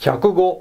105。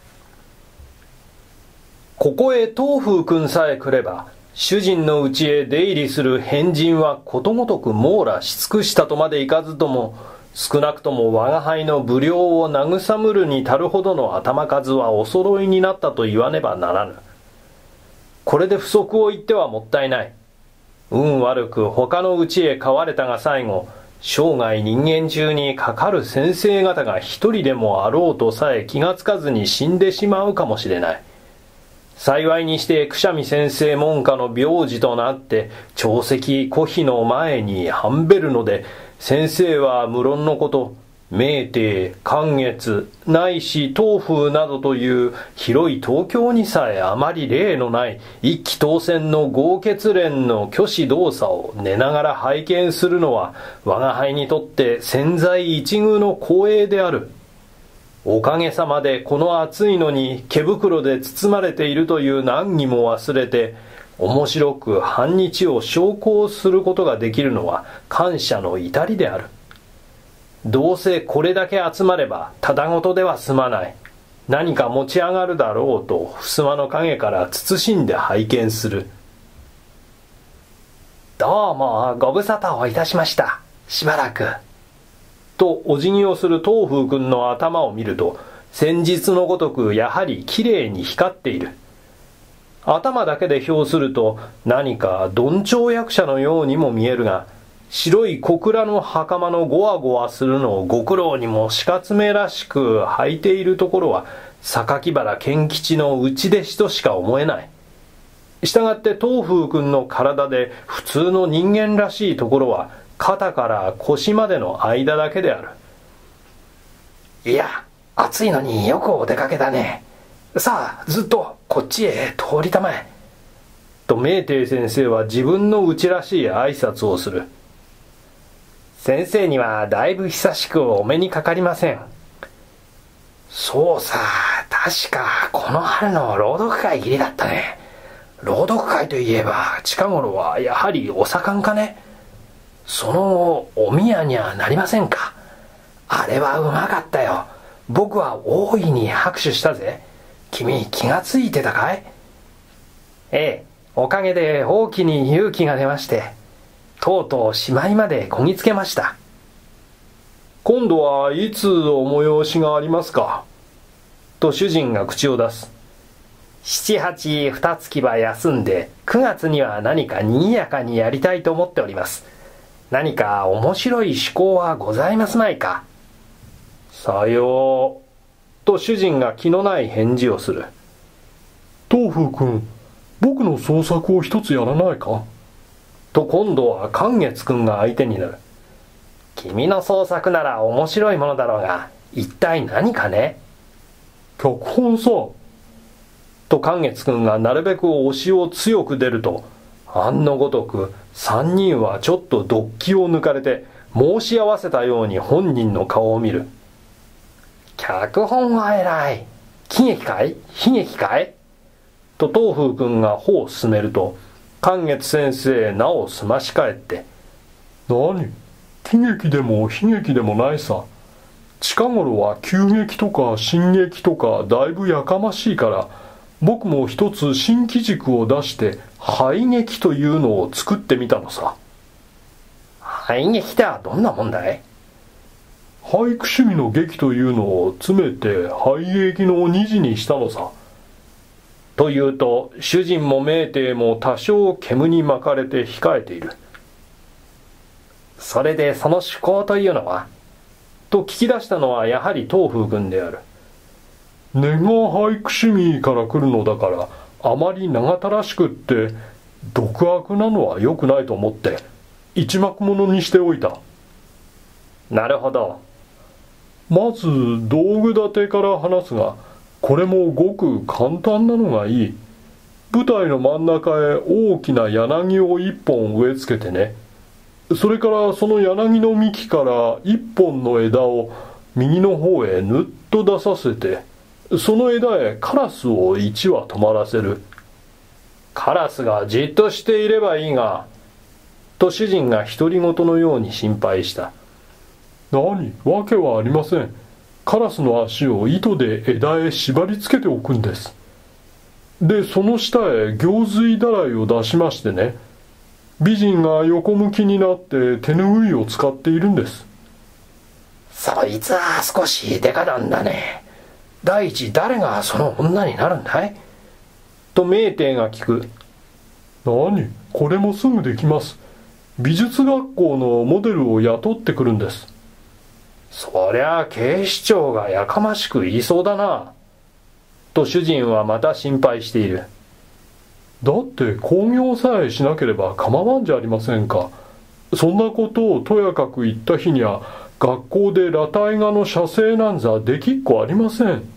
ここへ東風君さえ来れば、主人の家へ出入りする変人はことごとく網羅し尽くしたとまでいかずとも、少なくとも我が輩の不良を慰むるに足るほどの頭数はお揃いになったと言わねばならぬ。これで不足を言ってはもったいない。運悪く他の家へ飼われたが最後、生涯人間中にかかる先生方が一人でもあろうとさえ気がつかずに死んでしまうかもしれない。幸いにしてくしゃみ先生門下の病児となって長石古碑の前に半べるので、先生は無論のこと、明帝、寛月、ないし東風などという広い東京にさえあまり例のない一騎当選の豪傑連の虚子動作を寝ながら拝見するのは我が輩にとって千載一遇の光栄である。おかげさまでこの暑いのに毛袋で包まれているという難儀も忘れて、面白く半日を焼香することができるのは感謝の至りである。どうせこれだけ集まればただごとでは済まない。何か持ち上がるだろうと襖の陰から慎んで拝見する。 どうもご無沙汰をいたしました。しばらく。 とお辞儀をする東風君の頭を見ると、先日のごとくやはりきれいに光っている。頭だけで評すると何か鈍調役者のようにも見えるが、白い小倉の袴のゴワゴワするのをご苦労にも鹿爪らしく履いているところは榊原賢吉の内弟子としか思えない。したがって東風君の体で普通の人間らしいところは肩から腰までの間だけである。 いや、暑いのによくお出かけだね。さあ、ずっとこっちへ通りたまえ。 と明帝先生は自分のうちらしい挨拶をする。 先生にはだいぶ久しくお目にかかりません。そうさ、確かこの春の朗読会入りだったね。朗読会といえば近頃はやはりお盛んかね。そのお宮にはなりませんか。あれはうまかったよ。僕は大いに拍手したぜ。君気がついてたかい？ええ、おかげで大きに勇気が出まして、とうとうしまいまでこぎつけました。 今度はいつお催しがありますか？と主人が口を出す。 7、8、2月は休んで、9月には何か賑やかにやりたいと思っております。何か面白い趣向はございますまいか？ さよう。と主人が気のない返事をする。 東風君、僕の創作を一つやらないか？ と今度は寛月君が相手になる。 君の創作なら面白いものだろうが、一体何かね？ 脚本さ。 と寛月君がなるべく押しを強く出ると、あんのごとく三人はちょっとどっきを抜かれて申し合わせたように本人の顔を見る。 脚本は偉い。喜劇かい？悲劇かい？ と東風君が歩を進めると、寛月先生なおすまし返って、 何？喜劇でも悲劇でもないさ。近頃は急激とか進撃とかだいぶやかましいから、僕も一つ新機軸を出して俳劇というのを作ってみたのさ。 俳劇ってはどんなもんだい？ 俳句趣味の劇というのを詰めて俳劇の二次にしたのさ。 というと主人も明帝も多少煙に巻かれて控えている。 それでその趣向というのは？ と聞き出したのはやはり東風君である。 根が俳句趣味から来るのだから、あまり長たらしくって独悪なのは良くないと思って一幕ものにしておいた。 なるほど。 まず道具立てから話すが、これもごく簡単なのがいい。舞台の真ん中へ大きな柳を一本植え付けてね。それからその柳の幹から一本の枝を右の方へぬっと出させて、その枝へカラスを一羽止まらせる。 カラスがじっとしていればいいが、と主人が独り言のように心配した。 何？わけはありません。 カラスの足を糸で枝へ縛り付けておくんです。でその下へ行水だらいを出しましてね、美人が横向きになって手ぬぐいを使っているんです。 そいつは少しデカなんだね。第一誰がその女になるんだい？ と名帝が聞く。 何、これもすぐできます。美術学校のモデルを雇ってくるんです。 そりゃ警視庁がやかましく言いそうだな。と主人はまた心配している。 だって興行さえしなければ構わんじゃありませんか。そんなことをとやかく言った日には学校で裸体画の写生なんざできっこありません。